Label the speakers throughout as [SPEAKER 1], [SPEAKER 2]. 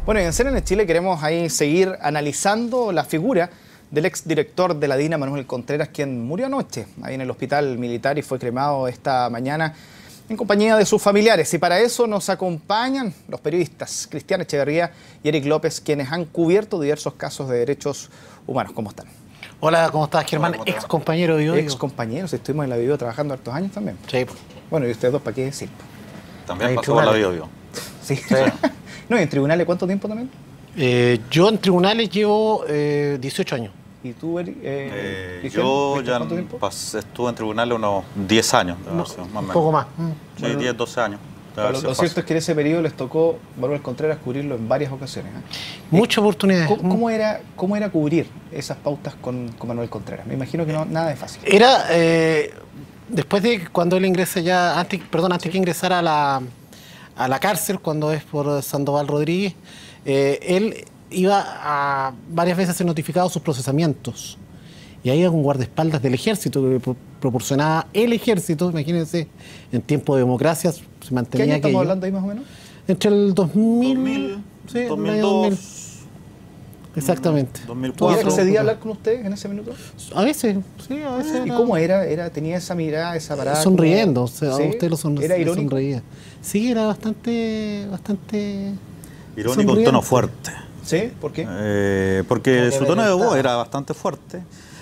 [SPEAKER 1] Bueno, y en CNN Chile queremos ahí seguir analizando la figura del exdirector de la DINA, Manuel Contreras, quien murió anoche ahí en el hospital militar y fue cremado esta mañana en compañía de sus familiares. Y para eso nos acompañan los periodistas Cristian Echeverría y Eric López, quienes han cubierto diversos casos de derechos humanos. ¿Cómo están?
[SPEAKER 2] Hola, ¿cómo estás, Germán? Ex compañero de Bio.
[SPEAKER 1] Ex compañeros, estuvimos en la Bio trabajando hartos años también.
[SPEAKER 2] Sí.
[SPEAKER 1] Bueno, y ustedes dos, ¿para qué decir?
[SPEAKER 3] También pasó por la Bio.
[SPEAKER 1] Sí. No, ¿y en tribunales cuánto tiempo también?
[SPEAKER 2] Yo en tribunales llevo 18 años.
[SPEAKER 1] ¿Y tú, Eric?
[SPEAKER 3] Yo ya estuve en tribunales unos 10 años.
[SPEAKER 2] No,
[SPEAKER 3] más o
[SPEAKER 2] un poco más.
[SPEAKER 3] Sí, bueno, 10, 12 años.
[SPEAKER 1] Lo cierto es que en ese periodo les tocó Manuel Contreras cubrirlo en varias ocasiones.
[SPEAKER 2] Muchas oportunidades.
[SPEAKER 1] ¿Cómo era cubrir esas pautas con Manuel Contreras? Me imagino que no nada de fácil.
[SPEAKER 2] Era después de cuando él ingresa ya, antes que ingresara a la cárcel, cuando es por Sandoval Rodríguez, él iba a varias veces a ser notificado sus procesamientos. Y ahí un guardaespaldas del ejército que proporcionaba el ejército, imagínense, en tiempo de democracia se mantenía.
[SPEAKER 1] ¿Qué año estamos hablando ahí más o menos?
[SPEAKER 2] Entre el 2000, sí,
[SPEAKER 3] 2002.
[SPEAKER 2] Exactamente.
[SPEAKER 3] 2004.
[SPEAKER 1] ¿Y accedía a hablar con ustedes en ese minuto?
[SPEAKER 2] A veces, sí, a veces.
[SPEAKER 1] ¿Y cómo era? ¿Tenía esa mirada, esa parada?
[SPEAKER 2] Sonriendo,
[SPEAKER 1] como...
[SPEAKER 2] o sea,
[SPEAKER 1] ¿Sí?
[SPEAKER 2] a usted lo
[SPEAKER 1] ¿Era irónico?
[SPEAKER 2] sonreía. Sí, era bastante
[SPEAKER 3] irónico, un tono fuerte.
[SPEAKER 1] ¿Sí? ¿Por qué?
[SPEAKER 3] Porque su tono de voz era bastante fuerte.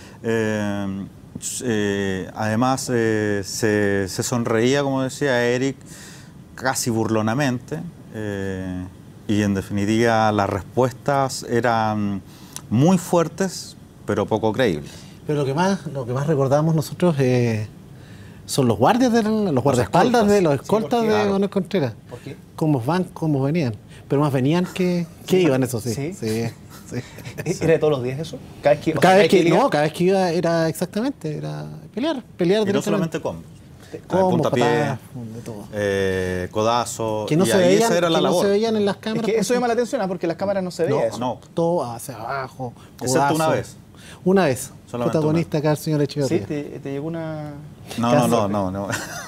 [SPEAKER 3] Además, se sonreía, como decía Eric, casi burlonamente. Y en definitiva, las respuestas eran muy fuertes, pero poco creíbles.
[SPEAKER 2] Pero lo que más recordamos nosotros son los guardias, los guardaespaldas de los escoltas de Manuel Contreras.
[SPEAKER 1] ¿Por qué?
[SPEAKER 2] Cómo venían. Pero más venían que iban, eso sí.
[SPEAKER 1] ¿Sí?
[SPEAKER 2] Sí.
[SPEAKER 1] ¿Era de todos los días eso? Cada vez que
[SPEAKER 2] iba era exactamente, era pelear.
[SPEAKER 3] Y no solamente combos.
[SPEAKER 2] Puntapié,
[SPEAKER 3] de todo. Codazo.
[SPEAKER 2] Que no, se veían en las cámaras.
[SPEAKER 1] Es que eso llama la atención, porque en las cámaras no se veía eso.
[SPEAKER 3] No.
[SPEAKER 2] Todo hacia abajo. Codazo.
[SPEAKER 3] Excepto una vez.
[SPEAKER 2] Una vez.
[SPEAKER 3] Solamente
[SPEAKER 2] protagonista acá el señor Echeverría.
[SPEAKER 1] ¿Sí? ¿Te llegó una...?
[SPEAKER 3] No.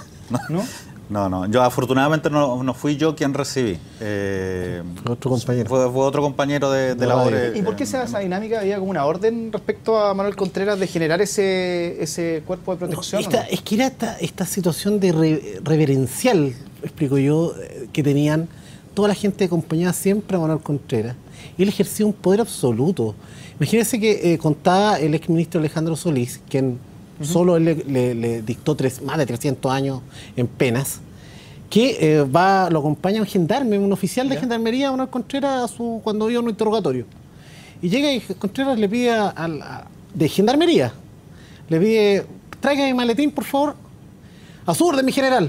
[SPEAKER 3] No, yo afortunadamente no fui yo quien recibí.
[SPEAKER 2] Otro compañero.
[SPEAKER 3] Fue otro compañero de labores.
[SPEAKER 1] ¿Y por qué se da esa dinámica? ¿Había como una orden respecto a Manuel Contreras de generar ese cuerpo de protección?
[SPEAKER 2] Es que era esta situación de reverencial, explico yo, que tenían toda la gente que acompañaba siempre a Manuel Contreras. Y él ejercía un poder absoluto. Imagínense que contaba el exministro Alejandro Solís, quien solo él le dictó más de 300 años en penas, que lo acompaña un gendarme, un oficial de gendarmería, Manuel Contreras, cuando vio un interrogatorio. Y llega y Contreras le pide de gendarmería, le pide, traiga mi maletín, por favor, a su orden, mi general.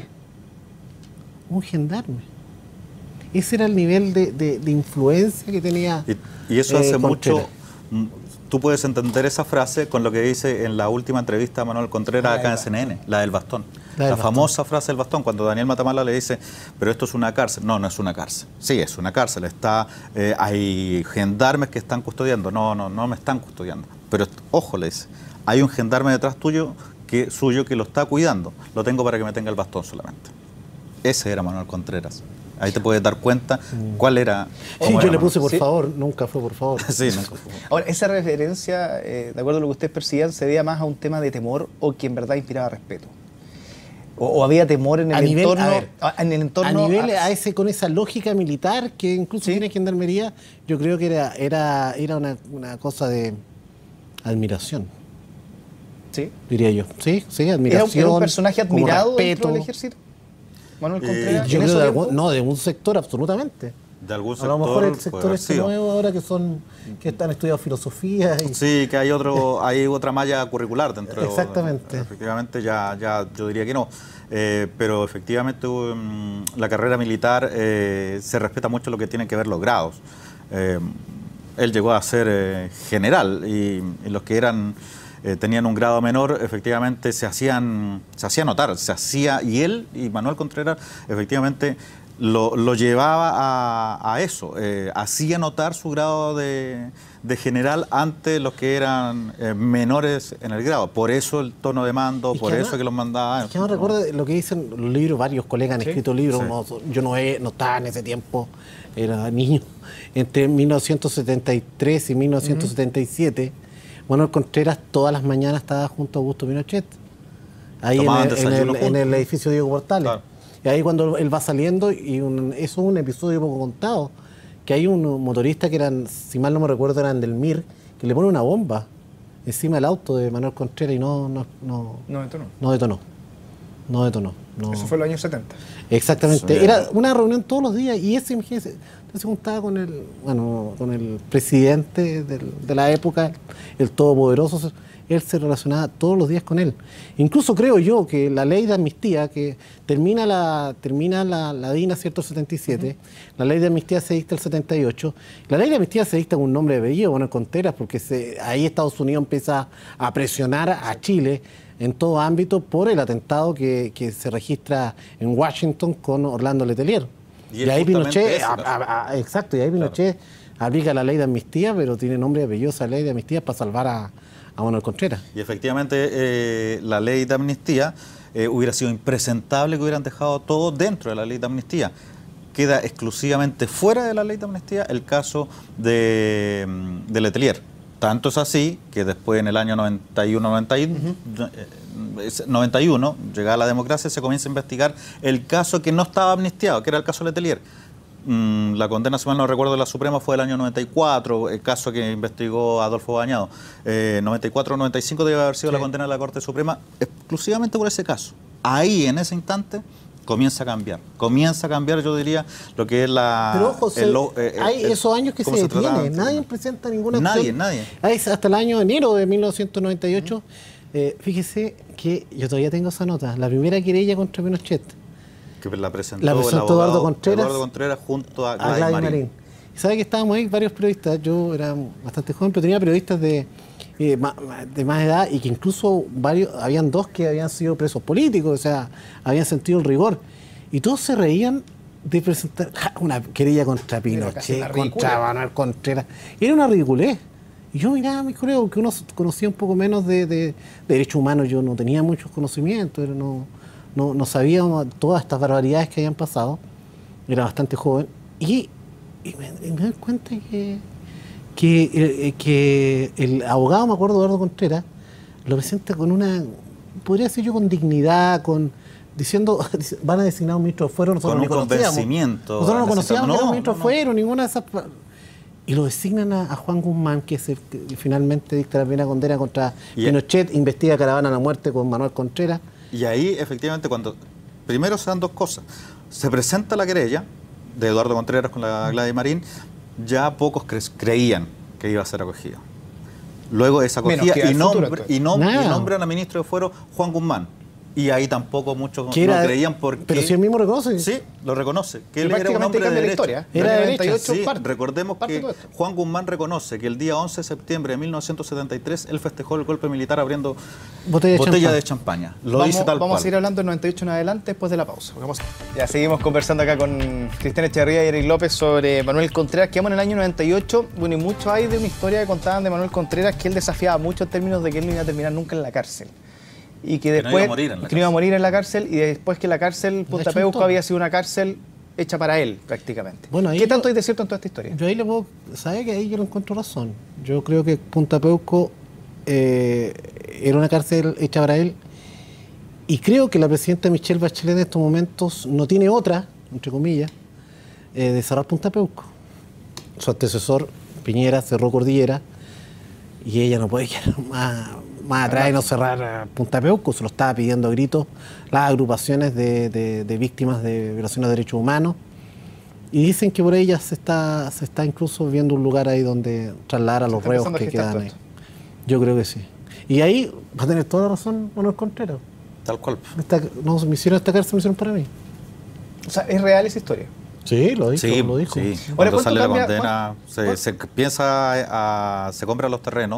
[SPEAKER 2] Un gendarme. Ese era el nivel de influencia que tenía.
[SPEAKER 3] Y eso hace
[SPEAKER 2] Contreras.
[SPEAKER 3] mucho. Tú puedes entender esa frase con lo que dice en la última entrevista a Manuel Contreras acá en CNN, la del bastón. La famosa frase del bastón, cuando Daniel Matamala le dice, pero esto es una cárcel. No es una cárcel. Sí, es una cárcel. Hay gendarmes que están custodiando. No me están custodiando. Pero ojo, le dice, hay un gendarme detrás suyo que lo está cuidando. Lo tengo para que me tenga el bastón solamente. Ese era Manuel Contreras. Ahí te puedes dar cuenta cuál era.
[SPEAKER 2] Sí, yo le puse por favor, nunca fue por favor.
[SPEAKER 3] Sí, nunca fue.
[SPEAKER 1] Ahora, esa referencia, de acuerdo a lo que ustedes percibían, ¿se veía más a un tema de temor o que en verdad inspiraba respeto? ¿O había temor en el entorno?
[SPEAKER 2] Con esa lógica militar que incluso tiene gendarmería, yo creo que era una cosa de admiración.
[SPEAKER 1] ¿Sí?
[SPEAKER 2] Diría yo. Sí, admiración.
[SPEAKER 1] ¿Era un personaje admirado dentro del
[SPEAKER 2] respeto.
[SPEAKER 1] ejército? Manuel Contreras.
[SPEAKER 2] Yo creo de un sector absolutamente.
[SPEAKER 3] De algún sector.
[SPEAKER 2] A lo mejor el sector nuevo ahora que están estudiando filosofía.
[SPEAKER 3] Sí, que hay otra malla curricular dentro.
[SPEAKER 2] Exactamente.
[SPEAKER 3] Efectivamente, ya yo diría que no. Pero efectivamente la carrera militar se respeta mucho lo que tiene que ver los grados. Él llegó a ser general y los que tenían un grado menor, efectivamente se hacía notar, y él y Manuel Contreras efectivamente lo llevaba a eso, hacía notar su grado de general ante los que eran menores en el grado. Por eso el tono de mando, por eso que los mandaba.
[SPEAKER 2] Es que no recuerdo lo que dicen los libros, varios colegas han escrito libros, yo no estaba en ese tiempo, era niño. Entre 1973 y 1977, Manuel Contreras todas las mañanas estaba junto a Augusto Pinochet, ahí en el edificio Diego Portales. Claro. Y ahí cuando él va saliendo, y eso es un episodio poco contado, que hay un motorista que eran, si mal no me recuerdo, eran del MIR, que le pone una bomba encima del auto de Manuel Contreras y no detonó.
[SPEAKER 1] Eso fue en los años 70.
[SPEAKER 2] Exactamente. Era una reunión todos los días y ese, imagínense, se juntaba con el presidente de la época, el todopoderoso. Él se relacionaba todos los días con él. Incluso creo yo que la ley de amnistía, que termina la DINA, ¿cierto?, el 77, la ley de amnistía se dicta el 78, la ley de amnistía se dicta con un nombre de apellido, Manuel Contreras, porque ahí Estados Unidos empieza a presionar a Chile en todo ámbito por el atentado que se registra en Washington con Orlando Letelier. Y ahí Pinochet, exacto, y ahí Pinochet aplica la ley de amnistía, pero tiene nombre y apellido esa ley de amnistía para salvar a Manuel Contreras.
[SPEAKER 3] Y efectivamente la ley de amnistía hubiera sido impresentable que hubieran dejado todo dentro de la ley de amnistía. Queda exclusivamente fuera de la ley de amnistía el caso de Letelier. Tanto es así que después en el año 91, llegada la democracia, se comienza a investigar el caso que no estaba amnistiado, que era el caso Letelier. La condena, si mal no recuerdo, de la Suprema fue del año 94, el caso que investigó Adolfo Bañado. 94-95 debe haber sido la condena de la Corte Suprema exclusivamente por ese caso. Ahí, en ese instante, comienza a cambiar, yo diría, lo que es la...
[SPEAKER 2] Pero ojo, hay esos años que se detiene, nadie presenta ninguna acción.
[SPEAKER 3] Nadie.
[SPEAKER 2] Hasta el año de enero de 1998, fíjese que yo todavía tengo esa nota, la primera querella contra Pinochet.
[SPEAKER 3] Que la presentó
[SPEAKER 2] Eduardo
[SPEAKER 3] Contreras junto a Gladys Marín.
[SPEAKER 2] Y sabe que estábamos ahí varios periodistas, yo era bastante joven, pero tenía periodistas de más edad y que incluso habían dos que habían sido presos políticos, o sea, habían sentido el rigor. Y todos se reían de presentar una querella contra Pinochet, contra Manuel Contreras. Era una ridiculez. Y yo miraba a mis colegas, que uno conocía un poco menos de derechos humanos, yo no tenía muchos conocimientos, no sabía todas estas barbaridades que habían pasado, era bastante joven, y me doy cuenta que el abogado, me acuerdo, Eduardo Contreras, lo presenta con podría decir yo, con dignidad, diciendo, van a designar un ministro de fuero, nosotros no conocíamos. Nosotros no conocíamos que era un ministro de fuero, ninguna de esas... Y lo designan a Juan Guzmán, que es el que finalmente dicta la primera condena contra Pinochet, investiga caravana a la muerte con Manuel Contreras.
[SPEAKER 3] Y ahí, efectivamente, primero se dan dos cosas. Se presenta la querella de Eduardo Contreras con la Gladys Marín, ya pocos creían que iba a ser acogida. Luego es acogida y nombran a ministro de Fuero Juan Guzmán. Y ahí tampoco muchos no creían porque...
[SPEAKER 2] Pero si él mismo reconoce.
[SPEAKER 3] Sí, lo reconoce. Que él era un hombre de derecha.
[SPEAKER 2] Era de derecha.
[SPEAKER 3] Sí, recordemos que Juan Guzmán reconoce que el día 11 de septiembre de 1973 él festejó el golpe militar abriendo botella de champaña. Lo dice tal cual.
[SPEAKER 1] Vamos a seguir hablando del 98 en adelante después de la pausa. Ya seguimos conversando acá con Cristian Echeverría y Eric López sobre Manuel Contreras. Quedamos en el año 98. Bueno, y mucho hay de una historia que contaban de Manuel Contreras que él desafiaba mucho en términos de que él no iba a terminar nunca en la cárcel. Y que después no iba a morir en la cárcel y después que la cárcel Punta Peuco había sido una cárcel hecha para él prácticamente. Bueno, ¿qué tanto hay de cierto en toda esta historia?
[SPEAKER 2] Yo ahí ¿sabe que ahí yo no encuentro razón? Yo creo que Punta Peuco era una cárcel hecha para él y creo que la presidenta Michelle Bachelet en estos momentos no tiene otra, entre comillas, de cerrar Punta Peuco. Su antecesor Piñera cerró Cordillera y ella no puede quedar más atrás de no cerrar Punta Peuco, se lo estaba pidiendo a gritos las agrupaciones de víctimas de violaciones de derechos humanos y dicen que por ella se está incluso viendo un lugar ahí donde trasladar a los reos que quedan ahí. Yo creo que sí. Y ahí va a tener toda la razón Manuel Contreras.
[SPEAKER 3] Tal cual.
[SPEAKER 2] Me hicieron esta cárcel, me hicieron para mí.
[SPEAKER 1] O sea, ¿es real esa historia?
[SPEAKER 2] Sí, lo dijo.
[SPEAKER 3] Sí. Cuando sale la condena, se compran los terrenos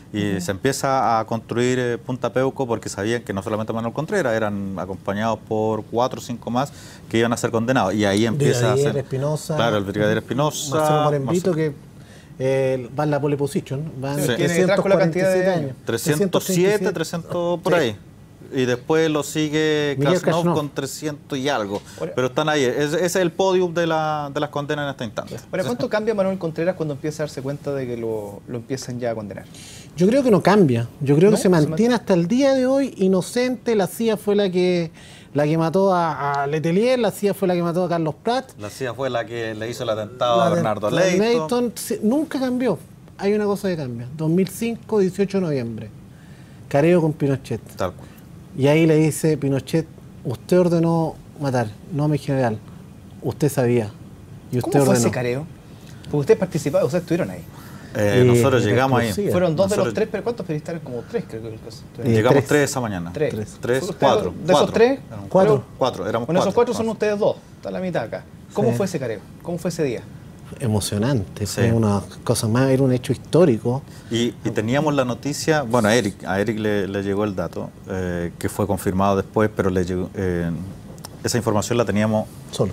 [SPEAKER 3] Y se empieza a construir Punta Peuco porque sabían que no solamente Manuel Contreras, eran acompañados por 4 o 5 más que iban a ser condenados. Y ahí empieza a ser...
[SPEAKER 2] Espinosa,
[SPEAKER 3] claro, el brigadier Espinosa.
[SPEAKER 2] Marcelo Morembito, que va en la pole position. Van
[SPEAKER 1] sí. Tiene detrás con la cantidad de años.
[SPEAKER 3] 307, 300 por ahí. Y después lo sigue Krasnov con 300 y algo. Pero están ahí. Ese es el podium de las condenas en este instante.
[SPEAKER 1] Ahora, ¿cuánto cambia Manuel Contreras cuando empieza a darse cuenta de que lo empiezan ya a condenar?
[SPEAKER 2] Yo creo que no cambia. Yo creo que se mantiene hasta el día de hoy inocente. La CIA fue la que mató a Letelier, la CIA fue la que mató a Carlos Prat.
[SPEAKER 3] La CIA fue la que le hizo el atentado a Bernardo Leighton.
[SPEAKER 2] Nunca cambió. Hay una cosa que cambia. 2005, 18 de noviembre. Careo con Pinochet.
[SPEAKER 3] Tal cual.
[SPEAKER 2] Y ahí le dice Pinochet, usted ordenó matar, no mi general. Usted sabía. Y usted
[SPEAKER 1] ¿Cómo fue
[SPEAKER 2] ordenó.
[SPEAKER 1] ese careo? Porque ustedes participaron, ustedes estuvieron ahí.
[SPEAKER 3] Nosotros llegamos ahí.
[SPEAKER 1] Fueron 2 de los 3, pero ¿cuántos periodistas? Como 3, creo que
[SPEAKER 3] Llegamos 3 esa mañana.
[SPEAKER 1] 3,
[SPEAKER 3] 4.
[SPEAKER 1] ¿De esos 3?
[SPEAKER 2] 4.
[SPEAKER 3] 4, éramos 4.
[SPEAKER 1] Bueno, esos 4 son ustedes 2, está la mitad acá. ¿Cómo
[SPEAKER 2] Sí.
[SPEAKER 1] fue ese careo? ¿Cómo fue ese día?
[SPEAKER 2] Emocionante,
[SPEAKER 3] Sí.
[SPEAKER 2] fue una cosa más, era un hecho histórico.
[SPEAKER 3] Y teníamos la noticia, bueno, a Eric le llegó el dato, que fue confirmado después, pero le llegó, esa información la teníamos
[SPEAKER 2] Solo.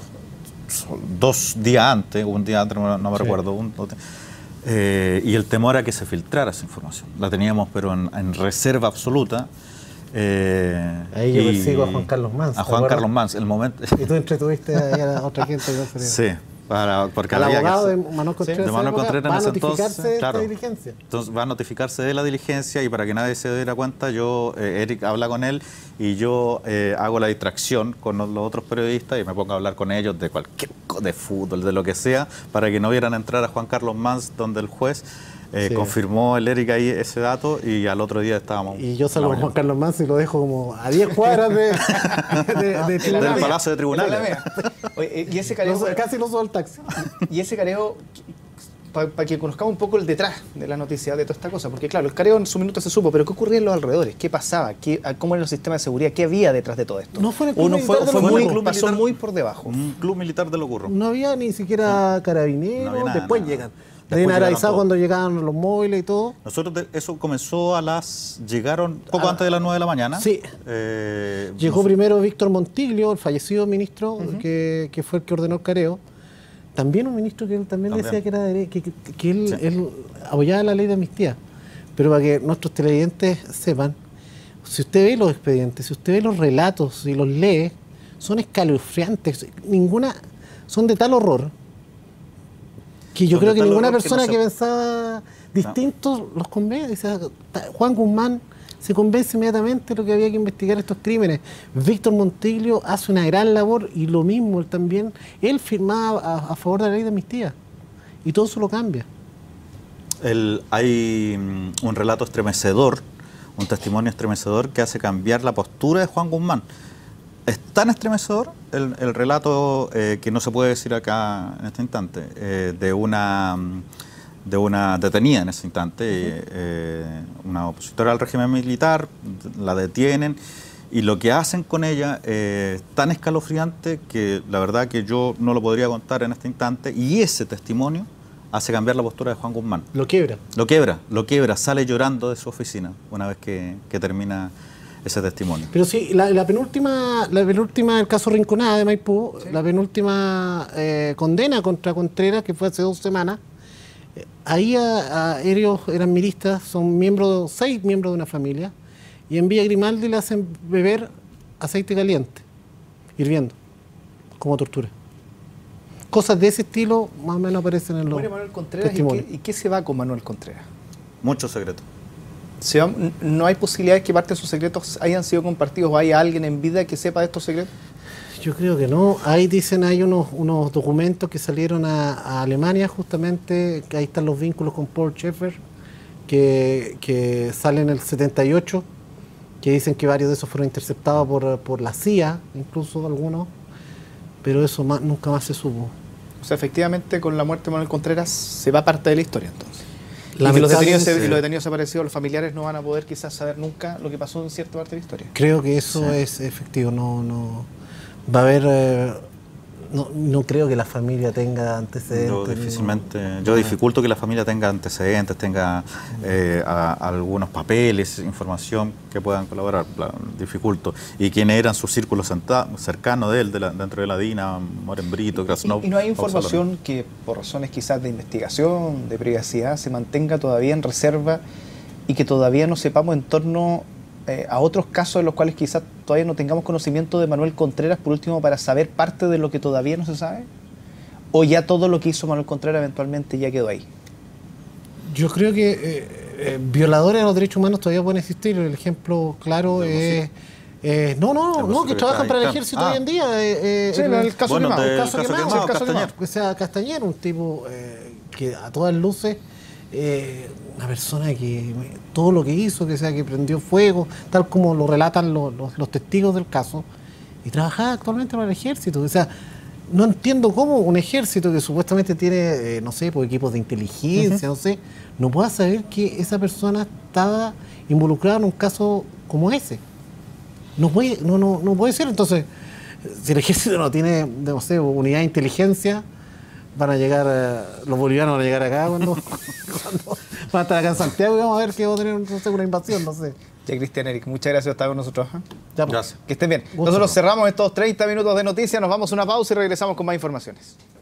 [SPEAKER 3] 2 días antes, un día antes, no me
[SPEAKER 2] Sí.
[SPEAKER 3] recuerdo, y el temor a que se filtrara esa información. La teníamos, pero en reserva absoluta.
[SPEAKER 2] Ahí yo persigo a Juan Carlos Mans.
[SPEAKER 3] A Juan Carlos Mans, el momento.
[SPEAKER 2] Y tú entretuviste ahí a la otra gente.
[SPEAKER 3] Sí. Porque
[SPEAKER 2] al
[SPEAKER 3] había
[SPEAKER 2] abogado
[SPEAKER 3] que
[SPEAKER 2] de Manuel Contreras,
[SPEAKER 3] de Manuel Contreras
[SPEAKER 2] va a
[SPEAKER 3] en ese
[SPEAKER 2] notificarse
[SPEAKER 3] entonces,
[SPEAKER 2] de
[SPEAKER 3] claro.
[SPEAKER 2] esta diligencia.
[SPEAKER 3] Entonces va a notificarse de la diligencia y para que nadie se diera cuenta, Eric habla con él y yo hago la distracción con los otros periodistas y me pongo a hablar con ellos de cualquier de fútbol, de lo que sea, para que no vieran entrar a Juan Carlos Mans, donde el juez confirmó el Eric ahí ese dato y al otro día estábamos.
[SPEAKER 2] Y yo salgo con Juan Carlos Mans y lo dejo como a 10 cuadras de
[SPEAKER 3] del Palacio de Tribunales.
[SPEAKER 1] Oye, y ese careo,
[SPEAKER 2] casi no subo al taxi.
[SPEAKER 1] Y ese careo, para que conozcamos un poco el detrás de la noticia, de toda esta cosa, porque claro, el careo en su minuto se supo, pero ¿qué ocurría en los alrededores? ¿Qué pasaba? ¿Cómo era el sistema de seguridad? ¿Qué había detrás de todo esto?
[SPEAKER 2] No fue en el club militar de Los Curros.
[SPEAKER 1] Pasó muy por debajo.
[SPEAKER 3] Un club militar de Los Curros.
[SPEAKER 2] No había ni siquiera carabineros,
[SPEAKER 3] no había nada,
[SPEAKER 2] después
[SPEAKER 3] nada.
[SPEAKER 2] llegan.
[SPEAKER 3] Después
[SPEAKER 2] Deben haber
[SPEAKER 3] llegaron
[SPEAKER 2] avisado
[SPEAKER 3] todos.
[SPEAKER 2] cuando llegaban los móviles y todo.
[SPEAKER 3] Nosotros eso comenzó llegaron poco antes de las 9 de la mañana.
[SPEAKER 2] Sí. Llegó primero Víctor Montiglio, el fallecido ministro, que fue el que ordenó el careo. También un ministro que él también decía que era que él apoyaba la ley de amnistía. Pero para que nuestros televidentes sepan, si usted ve los expedientes, si usted ve los relatos y los lee, son escalofriantes. Son de tal horror que yo creo que ninguna persona que pensaba distinto los convence. O sea, Juan Guzmán se convence inmediatamente de lo que había que investigar estos crímenes. Víctor Montiglio hace una gran labor y lo mismo, él firmaba a favor de la ley de amnistía y todo eso lo cambia.
[SPEAKER 3] Hay un relato estremecedor, un testimonio estremecedor que hace cambiar la postura de Juan Guzmán. Es tan estremecedor el relato que no se puede decir acá en este instante, de una detenida en ese instante, una opositora al régimen militar, la detienen y lo que hacen con ella es tan escalofriante que la verdad que yo no lo podría contar en este instante y ese testimonio hace cambiar la postura de Juan Guzmán.
[SPEAKER 2] Lo quiebra.
[SPEAKER 3] Lo quiebra, sale llorando de su oficina una vez que termina ese testimonio.
[SPEAKER 2] Pero sí, la penúltima, el caso Rinconada de Maipú, la penúltima condena contra Contreras, que fue hace 2 semanas, ahí ellos eran miristas, son 6 miembros de una familia, y en Villa Grimaldi le hacen beber aceite caliente, hirviendo, como tortura. Cosas de ese estilo más o menos aparecen en los
[SPEAKER 1] Manuel Contreras,
[SPEAKER 2] testimonios.
[SPEAKER 1] ¿y qué se va con Manuel Contreras?
[SPEAKER 3] Muchos secretos.
[SPEAKER 1] ¿No hay posibilidades que parte de sus secretos hayan sido compartidos o haya alguien en vida que sepa de estos secretos?
[SPEAKER 2] Yo creo que no. Ahí dicen, hay unos documentos que salieron a Alemania justamente, que ahí están los vínculos con Paul Schaeffer, que salen en el 78, que dicen que varios de esos fueron interceptados por la CIA, incluso algunos, pero eso nunca más se supo.
[SPEAKER 1] O sea, efectivamente, con la muerte de Manuel Contreras se va parte de la historia, entonces. Y que los detenidos desaparecidos, los familiares no van a poder quizás saber nunca lo que pasó en cierta parte de la historia.
[SPEAKER 2] Creo que eso es efectivo. No va a haber No creo que la familia tenga antecedentes.
[SPEAKER 3] Yo dificulto que la familia tenga antecedentes, tenga algunos papeles, información que puedan colaborar, dificulto. Y quiénes eran sus círculos cercanos de él, dentro de la DINA, Moren Brito, Krasnov.
[SPEAKER 1] ¿Y no hay información que por razones quizás de investigación, de privacidad, se mantenga todavía en reserva y que todavía no sepamos en torno a otros casos en los cuales quizás todavía no tengamos conocimiento de Manuel Contreras, por último, para saber parte de lo que todavía no se sabe? ¿O ya todo lo que hizo Manuel Contreras eventualmente ya quedó ahí?
[SPEAKER 2] Yo creo que violadores de los derechos humanos todavía pueden existir. El ejemplo claro es... que trabajan para el ejército hoy en día.
[SPEAKER 1] El caso Quemado.
[SPEAKER 2] O sea, Castañer, un tipo que a todas luces... una persona que todo lo que hizo, que prendió fuego, tal como lo relatan los testigos del caso, y trabajaba actualmente para el ejército. O sea, no entiendo cómo un ejército que supuestamente tiene, equipos de inteligencia, no pueda saber que esa persona estaba involucrada en un caso como ese. No puede ser. Entonces, si el ejército no tiene, unidad de inteligencia, van a llegar, los bolivianos van a llegar acá cuando van a estar acá en Santiago y vamos a ver que va a tener una invasión,
[SPEAKER 1] Ya, Cristian Eric, muchas gracias por estar con nosotros.
[SPEAKER 3] Gracias.
[SPEAKER 1] Que estén bien. Nosotros cerramos estos 30 minutos de noticias, nos vamos a una pausa y regresamos con más informaciones.